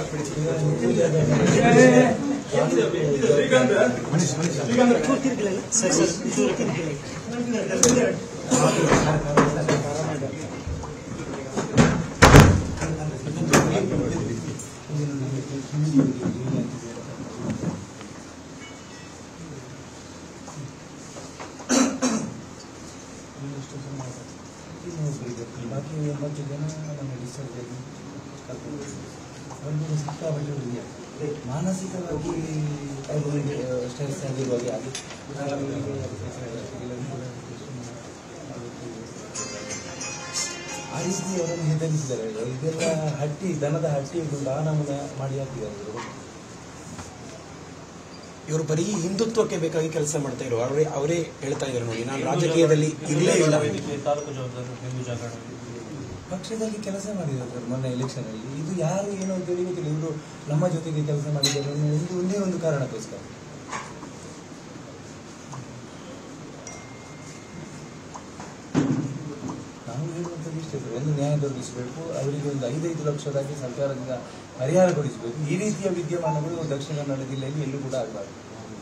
बाकी 80 ಜನ ನಮ್ಮ ಡಿಸ್ಚಾರ್ಜ್ ಆಗಿ ಒಂದು ಸಿಕ್ಕಾಪಟ್ಟೆ ಮಾನಸಿಕವಾಗಿ ಸ್ಟ್ರೆಸ್ ಆಗಿರುವಾಗ ಆ ರೀತಿ ಅವರನ್ನು ಹೆದರಿಸಿದ್ದಾರೆ. ಇದೆಲ್ಲ ಹಟ್ಟಿ ದನದ ಹಟ್ಟಿ ದಾನವನ್ನು ಮಾಡಿ ಹಾಕಿದ್ದಾರೆ. ಇವರು ಬರೀ ಹಿಂದುತ್ವಕ್ಕೆ ಬೇಕಾಗಿ ಕೆಲಸ ಮಾಡ್ತಾ ಇರೋ ಅವರೇ ಹೇಳ್ತಾ ಇದ್ದಾರೆ ನೋಡಿ, ನಾನು ರಾಜಕೀಯದಲ್ಲಿ ಇರಲೇ ಇಲ್ಲ. ಪಕ್ಷದಲ್ಲಿ ಕೆಲಸ ಮಾಡಿದ್ದಾರೆ ಮೊನ್ನೆ ಎಲೆಕ್ಷನ್ ಅಲ್ಲಿ. ಇದು ಯಾರು ಏನು ಅಂತ ಹೇಳಿ ಗೊತ್ತಿಲ್ಲ. ಇವರು ನಮ್ಮ ಜೊತೆಗೆ ಕೆಲಸ ಮಾಡಿದ್ದಾರೆ ಒಂದೇ ಒಂದು ಕಾರಣಕ್ಕೋಸ್ಕರ. ನಾವು ಹೇಳುವಂಥದ್ದು ಇಷ್ಟೇ, ಒಂದು ನ್ಯಾಯ ದೊರಕಿಸಬೇಕು, ಅವರಿಗೆ ಒಂದು 5 ಲಕ್ಷದಾಗಿ ಸರ್ಕಾರದಿಂದ ಪರಿಹಾರ ಕೊಡಿಸಬೇಕು. ಈ ರೀತಿಯ ವಿದ್ಯಮಾನಗಳು ದಕ್ಷಿಣ ಕನ್ನಡ ಜಿಲ್ಲೆಯಲ್ಲಿ ಎಲ್ಲೂ ಕೂಡ ಆಗಬಾರ್ದು.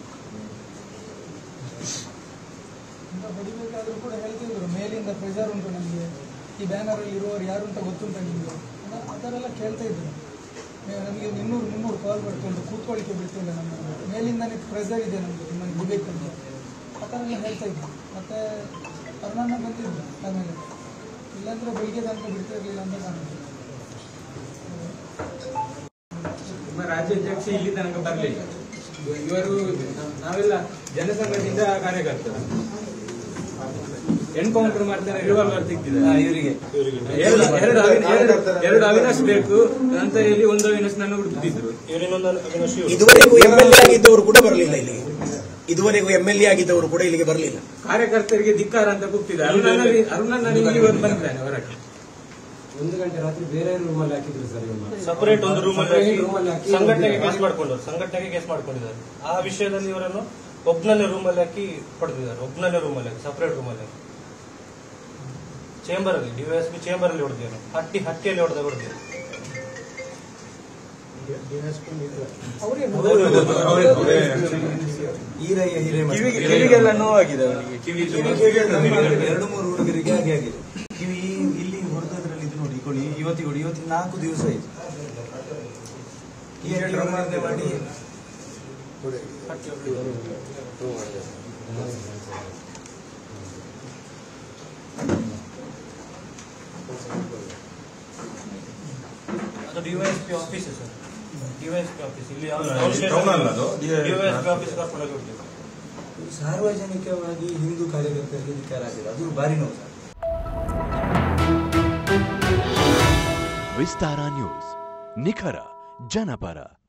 ಹೊಡಿಬೇಕಾದ್ರೂ ಕೂಡ ಹೇಳ್ತಿದ್ರು, ಮೇಲಿಂದ ಪ್ರೆಷರ್ ಉಂಟು ನಮಗೆ, ಈ ಬ್ಯಾನರ್ ಅಲ್ಲಿ ಇರುವವರು ಯಾರು ಅಂತ ಗೊತ್ತುಂಟ ನಿಮಗೆ, ಆ ಥರ ಎಲ್ಲ ಕೇಳ್ತಾ ಇದ್ರು. ನಮಗೆ 200-300 ಕಾಲ್ ಬರ್ಕೊಂಡು ಕೂತ್ಕೊಳ್ಳಿಕ್ಕೆ ಬಿಡ್ತಿಲ್ಲ. ನಮ್ಮ ಮೇಲಿಂದನೇ ಪ್ರೆಷರ್ ಇದೆ ನಮಗೆ, ನಿಮ್ಮನ್ನು ಬಿಡಬೇಕಂತ ಆ ಥರ ಎಲ್ಲ ಹೇಳ್ತಾ ಇದ್ರು. ಮತ್ತೆ ಅರುಣಣ್ಣ ಬಂದಿದ್ರು ಆಮೇಲೆ, ಇಲ್ಲಾಂದ್ರೆ ಬೆಳಿಗ್ಗೆ ತನಕ ಬಿಡ್ತಾ ಇರಲಿಲ್ಲ ಅಂತ ಕಾಣುತ್ತೆ. ನಿಮ್ಮ ರಾಜ್ಯಾಧ್ಯಕ್ಷ ಇಲ್ಲಿ ತನಕ ಬರಲಿಲ್ಲ. ಇವರು ನಾವೆಲ್ಲ ಜನಸಂಘದಿಂದ ಕಾರ್ಯಕರ್ತರು. ಎನ್ಕೌಂಟರ್ ಮಾಡ್ತಾರೆ, ರಿವಾಲ್ವರ್ ಸಿಗ್ತಿದೆ ಇವರಿಗೆ. ಎರಡು ಅವಿನಾಶ್ ಬೇಕು ಅಂತ ಹೇಳಿ ಒಂದು ಅವಿನಾಶ್ ನನ್ನ ಹುಡುಕ್ತಿದ್ರು. ಇದುವರೆಗೂ MLA ಆಗಿದ್ದವರು ಕೂಡ ಬರಲಿಲ್ಲ ಇಲ್ಲಿಗೆ. ಇದುವರೆಗೂ MLA ಆಗಿದ್ದವರು ಕೂಡ ಇಲ್ಲಿಗೆ ಬರಲಿಲ್ಲ. ಕಾರ್ಯಕರ್ತರಿಗೆ ಧಿಕ್ಕಾರ ಅಂತ ಕೂಗ್ತಿದ್ದಾರೆ. ಅರುಣಣ್ಣ ಇವತ್ತು ಬಂದಿದ್ದಾನೆ ಹೊರಗೆ. 1 ಗಂಟೆ ರಾತ್ರಿ ಬೇರೆ ರೂಮಲ್ಲಿ ಹಾಕಿದ್ರು ಸರ್. ಸಪರೇಟ್ ಒಂದು ರೂಮಲ್ಲಿ ಸಂಘಟನೆಗೆ ಕೇಸ್ ಮಾಡ್ಕೊಂಡಿದ್ದಾರೆ. ಆ ವಿಷಯದಲ್ಲಿ ಇವರನ್ನು ಒಬ್ನಲ್ಲೇ ರೂಮಲ್ಲಿ ಹಾಕಿ ಹೊಡೆದಿದ್ದಾರೆ. ಒಬ್ನಲ್ಲೇ ರೂಮಲ್ಲಿ ಹಾಕಿ, ಸಪರೇಟ್ ರೂಮಲ್ಲಿ ಹಾಕಿ, ಚೇಂಬರ್ ಅಲ್ಲಿ, DYSP ಚೇಂಬರ್ ಅಲ್ಲಿ ಹೊಡೆದಿದ್ದಾರೆ. ಹಟ್ಟಿಯಲ್ಲಿ ಹೊಡೆದಿದ್ದಾರೆ. ಕಿವಿಗೆಲ್ಲ ನೋವಾಗಿದೆ ಅವನಿಗೆ. ಕಿವಿ 2-3 ಹುಡುಗರಿಗೆ ಹಾಗೆ ಆಗಿದೆ. ಕಿವಿ ಇಲ್ಲಿ ಹೊಡೆದ್ರಲ್ಲಿ ಇದು ನೋಡಿ, ಇವತ್ತು 4 ದಿವಸ ಆಯ್ತು. ಮಾಡಿ ಅದು DYSP office sir. DYSP office ಇಲ್ಲಿ DYSP ಆಫೀಸ್ ಕರ್ಕೊಂಡೋಗಿ ಹೋಗ್ತೀವಿ. ಸಾರ್ವಜನಿಕವಾಗಿ ಹಿಂದೂ ಕಾರ್ಯಕರ್ತರಿಗೆ ಧಿಕ್ಕಾರ ಆಗಿದೆ. ಅದು ಭಾರಿ ನೋವು ಸರ್. ವಿಸ್ತಾರ ನ್ಯೂಸ್, ನಿಖರ ಜನಪರ.